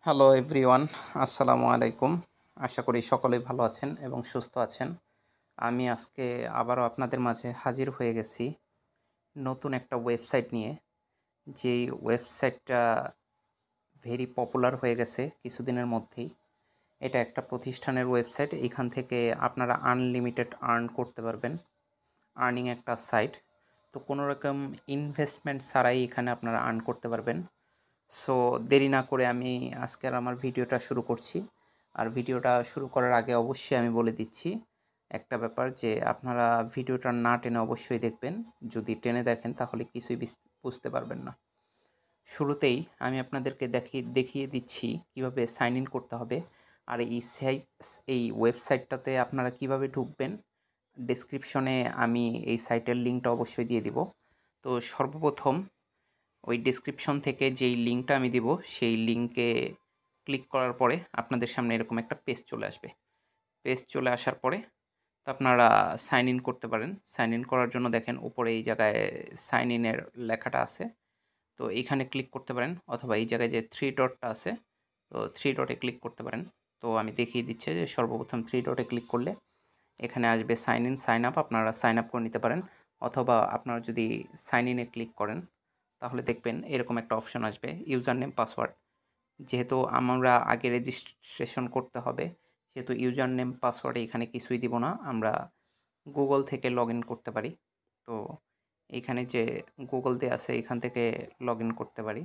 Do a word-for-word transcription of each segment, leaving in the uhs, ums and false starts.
Hello everyone, আসসালামু আলাইকুম। আশা করি সকলেই ভালো আছেন এবং সুস্থ আছেন। আমি আজকে আবারও আপনাদের মাঝে হাজির হয়ে গেছি নতুন একটা ওয়েবসাইট নিয়ে। যেই ওয়েবসাইটটা ভেরি পপুলার হয়ে গেছে কিছুদিনের মধ্যেই। এটা একটা প্রতিষ্ঠানের ওয়েবসাইট। এখান থেকে আপনারা আনলিমিটেড আর্ন করতে পারবেন। আর্নিং একটা সাইট। তো কোনো রকম ইনভেস্টমেন্ট ছাড়াই এখানে আপনারা আর্ন করতে পারবেন। সো দেরি না করে আমি আজকের আমার ভিডিওটা শুরু করছি। আর ভিডিওটা শুরু করার আগে অবশ্যই আমি বলে দিচ্ছি একটা ব্যাপার, যে আপনারা ভিডিওটা না টেনে অবশ্যই দেখবেন। যদি টেনে দেখেন তাহলে কিছুই বুঝতে পারবেন না। শুরুতেই আমি আপনাদেরকে দেখিয়ে দেখিয়ে দিচ্ছি কিভাবে সাইন ইন করতে হবে। আর এই সাইট এই ওয়েবসাইটটাতে আপনারা কিভাবে ঢুকবেন, ডেসক্রিপশনে আমি এই সাইটের লিঙ্কটা অবশ্যই দিয়ে দিব। তো সর্বপ্রথম ওই ডেসক্রিপশন থেকে যেই লিঙ্কটা আমি দিব সেই লিঙ্কে ক্লিক করার পরে আপনাদের সামনে এরকম একটা পেজ চলে আসবে। পেজ চলে আসার পরে তো আপনারা সাইন ইন করতে পারেন। সাইন ইন করার জন্য দেখেন উপরে এই জায়গায় সাইন ইনের লেখাটা আছে, তো এইখানে ক্লিক করতে পারেন, অথবা এই জায়গায় যে থ্রি ডটটা আছে তো থ্রি ডটে ক্লিক করতে পারেন। তো আমি দেখিয়ে দিচ্ছি যে সর্বপ্রথম থ্রি ডটে ক্লিক করলে এখানে আসবে সাইন ইন সাইন আপ। আপনারা সাইন আপ করে নিতে পারেন, অথবা আপনারা যদি সাইন ইনে ক্লিক করেন তাহলে দেখবেন এরকম একটা অপশন আসবে, ইউজার নেম পাসওয়ার্ড। যেহেতু আমরা আগে রেজিস্ট্রেশন করতে হবে, সেহেতু ইউজার নেম পাসওয়ার্ডে এখানে কিছুই দিব না, আমরা গুগল থেকে লগ ইন করতে পারি। তো এইখানে যে গুগল দিয়ে আছে এখান থেকে লগ ইন করতে পারি।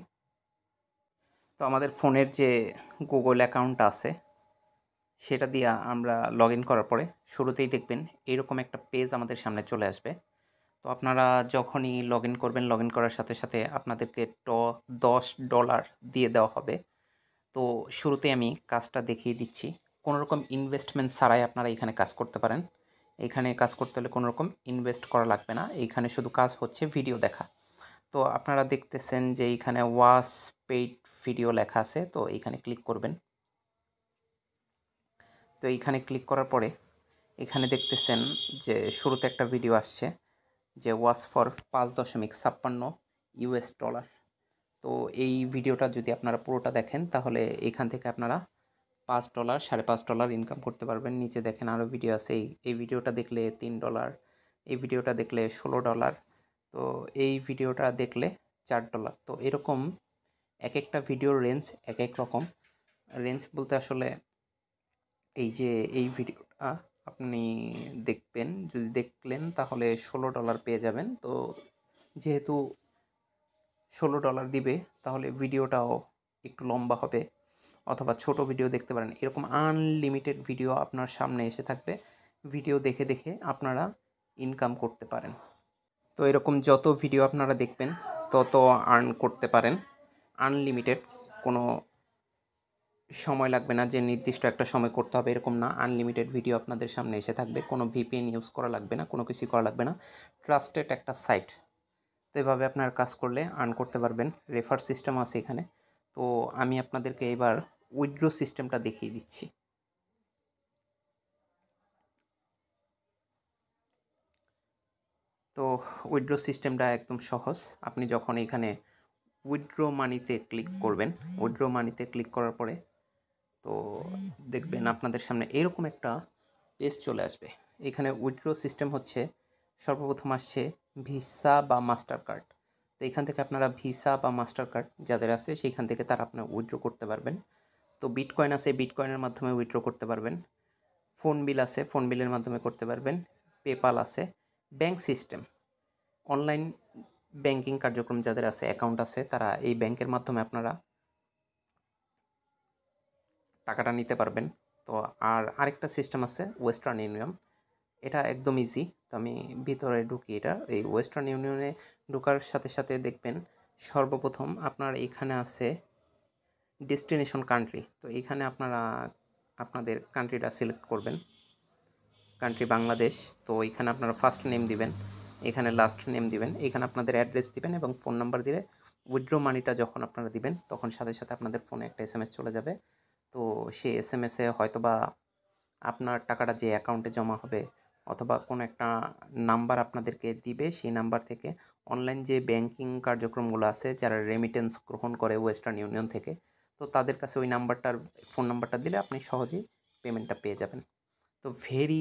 তো আমাদের ফোনের যে গুগল অ্যাকাউন্ট আছে সেটা দিয়ে আমরা লগ ইন করার পরে শুরুতেই দেখবেন এরকম একটা পেজ আমাদের সামনে চলে আসবে। তো আপনারা যখনই লগ ইন করবেন, লগ ইন করার সাথে সাথে আপনাদেরকে ট দশ ডলার দিয়ে দেওয়া হবে। তো শুরুতে আমি কাজটা দেখিয়ে দিচ্ছি। কোনো রকম ইনভেস্টমেন্ট ছাড়াই আপনারা এখানে কাজ করতে পারেন। এখানে কাজ করতে হলে কোনো রকম ইনভেস্ট করা লাগবে না। এইখানে শুধু কাজ হচ্ছে ভিডিও দেখা। তো আপনারা দেখতেছেন যে এইখানে ওয়াচ পেইড ভিডিও লেখা আছে, তো এইখানে ক্লিক করবেন। তো এইখানে ক্লিক করার পরে এখানে দেখতেছেন যে শুরুতে একটা ভিডিও আসছে যে ওয়াচ ফর পাঁচ দশমিক ছাপ্পান্ন ইউএস ডলার। তো এই ভিডিওটা যদি আপনারা পুরোটা দেখেন তাহলে এখান থেকে আপনারা পাঁচ ডলার সাড়ে পাঁচ ডলার ইনকাম করতে পারবেন। নিচে দেখেন আরও ভিডিও আছে, এই এই ভিডিওটা দেখলে তিন ডলার, এই ভিডিওটা দেখলে ষোলো ডলার, তো এই ভিডিওটা দেখলে চার ডলার। তো এরকম এক একটা ভিডিওর রেঞ্জ এক এক রকম। রেঞ্জ বলতে আসলে এই যে এই ভিডিওটা আপনি দেখবেন, যদি দেখলেন তাহলে ষোলো ডলার পেয়ে যাবেন। তো যেহেতু ষোলো ডলার দিবে তাহলে ভিডিওটাও একটু লম্বা হবে, অথবা ছোট ভিডিও দেখতে পারেন। এরকম আনলিমিটেড ভিডিও আপনার সামনে এসে থাকবে, ভিডিও দেখে দেখে আপনারা ইনকাম করতে পারেন। তো এরকম যত ভিডিও আপনারা দেখবেন তত আর্ন করতে পারেন আনলিমিটেড। কোনো সময় লাগবে না যে নির্দিষ্ট একটা সময় করতে হবে, এরকম না। আনলিমিটেড ভিডিও আপনাদের সামনে এসে থাকবে, কোনো ভিপিএন ইউজ করা লাগবে না, কোনো কিছুই করা লাগবে না। ট্রাস্টেড একটা সাইট। তো এভাবে আপনার কাজ করলে আর্ন করতে পারবেন। রেফার সিস্টেম আছে এখানে। তো আমি আপনাদেরকে এবার উইথড্র সিস্টেমটা দেখিয়ে দিচ্ছি। তো উইথড্র সিস্টেমটা একদম সহজ। আপনি যখন এখানে উইথড্র মানিতে ক্লিক করবেন, উইথড্র মানিতে ক্লিক করার পরে তো দেখবেন আপনাদের সামনে এরকম একটা পেজ চলে আসবে। এখানে উইথড্র সিস্টেম হচ্ছে সর্বপ্রথম আসছে ভিসা বা মাস্টার কার্ড। তো এখান থেকে আপনারা ভিসা বা মাস্টার কার্ড যাদের আছে সেইখান থেকে তারা আপনার উইথড্র করতে পারবেন। তো বিটকয়েন আছে, বিটকয়েনের মাধ্যমে উইথড্র করতে পারবেন। ফোন বিল আছে, ফোন বিলের মাধ্যমে করতে পারবেন। পেপাল আছে। ব্যাংক সিস্টেম, অনলাইন ব্যাংকিং কার্যক্রম যাদের আছে, অ্যাকাউন্ট আছে, তারা এই ব্যাংকের মাধ্যমে আপনারা টাকাটা নিতে পারবেন। তো আর আরেকটা সিস্টেম আছে ওয়েস্টার্ন ইউনিয়ন, এটা একদম ইজি। তো আমি ভিতরে ঢুকি। এটা এই ওয়েস্টার্ন ইউনিয়নে ঢোকার সাথে সাথে দেখবেন সর্বপ্রথম আপনার এখানে আছে ডেস্টিনেশন কান্ট্রি। তো এখানে আপনারা আপনাদের কান্ট্রিটা সিলেক্ট করবেন। কান্ট্রি বাংলাদেশ। তো এখানে আপনারা ফার্স্ট নেম দিবেন, এখানে লাস্ট নেম দিবেন, এখানে আপনাদের অ্যাড্রেস দিবেন এবং ফোন নাম্বার দিলে উইথড্র মানিটা যখন আপনারা দিবেন তখন সাথে সাথে আপনাদের ফোনে একটা এস এম এস চলে যাবে। তো সেই এস এম এসে হয়তো বা আপনার টাকাটা যে অ্যাকাউন্টে জমা হবে, অথবা কোনো একটা নাম্বার আপনাদেরকে দিবে, সেই নাম্বার থেকে অনলাইন যে ব্যাংকিং কার্যক্রমগুলো আছে, যারা রেমিটেন্স গ্রহণ করে ওয়েস্টার্ন ইউনিয়ন থেকে, তো তাদের কাছে ওই নাম্বারটার ফোন নাম্বারটা দিলে আপনি সহজেই পেমেন্টটা পেয়ে যাবেন। তো ভেরি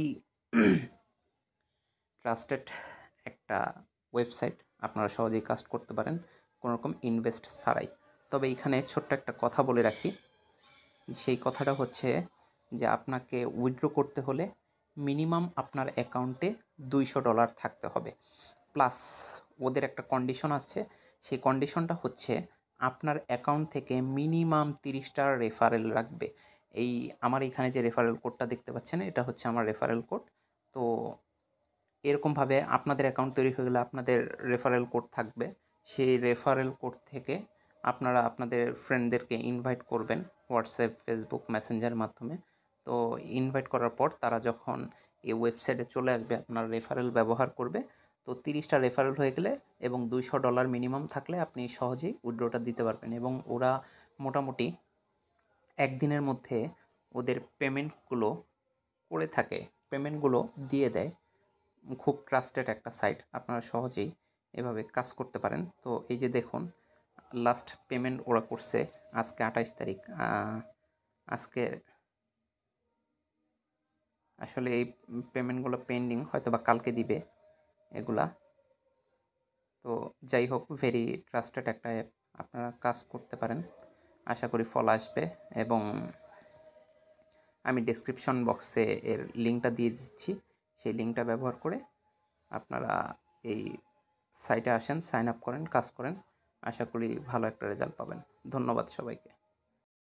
ট্রাস্টেড একটা ওয়েবসাইট, আপনারা সহজেই কাজ করতে পারেন কোনো রকম ইনভেস্ট ছাড়াই। তবে এইখানে ছোট্ট একটা কথা বলে রাখি, সেই কথাটা হচ্ছে যে আপনাকে উইথড্র করতে হলে মিনিমাম আপনার অ্যাকাউন্টে দুইশো ডলার থাকতে হবে। প্লাস ওদের একটা কন্ডিশন আছে, সেই কন্ডিশনটা হচ্ছে আপনার অ্যাকাউন্ট থেকে মিনিমাম তিরিশটা রেফারেল রাখবে। এই আমার এইখানে যে রেফারেল কোডটা দেখতে পাচ্ছেন, এটা হচ্ছে আমার রেফারেল কোড। তো এরকমভাবে আপনাদের অ্যাকাউন্ট তৈরি হয়ে গেলে আপনাদের রেফারেল কোড থাকবে। সেই রেফারেল কোড থেকে আপনারা আপনাদের ফ্রেন্ডদেরকে ইনভাইট করবেন হোয়াটসঅ্যাপ, ফেসবুক, মেসেঞ্জারের মাধ্যমে। তো ইনভাইট করার পর তারা যখন এই ওয়েবসাইটে চলে আসবে আপনার রেফারেল ব্যবহার করবে। তো তিরিশটা রেফারেল হয়ে গেলে এবং দুইশো ডলার মিনিমাম থাকলে আপনি সহজেই উইথড্রটা দিতে পারবেন। এবং ওরা মোটামুটি একদিনের মধ্যে ওদের পেমেন্টগুলো করে থাকে, পেমেন্টগুলো দিয়ে দেয়। খুব ট্রাস্টেড একটা সাইট, আপনারা সহজেই এভাবে কাজ করতে পারেন। তো এই যে দেখুন, লাস্ট পেমেন্ট ওরা করছে আজকে আঠাশ তারিখ। আজকে আসলে এই পেমেন্টগুলো পেন্ডিং, হয়তো বা কালকে দিবে এগুলা। তো যাই হোক, ভেরি ট্রাস্টেড একটা অ্যাপ, আপনারা কাজ করতে পারেন, আশা করি ফল আসবে। এবং আমি ডেসক্রিপশন বক্সে এর লিঙ্কটা দিয়ে দিচ্ছি, সেই লিঙ্কটা ব্যবহার করে আপনারা এই সাইটে আসেন, সাইন আপ করেন, কাজ করেন, আশা করি ভালো একটা রেজাল্ট পাবেন। ধন্যবাদ সবাইকে।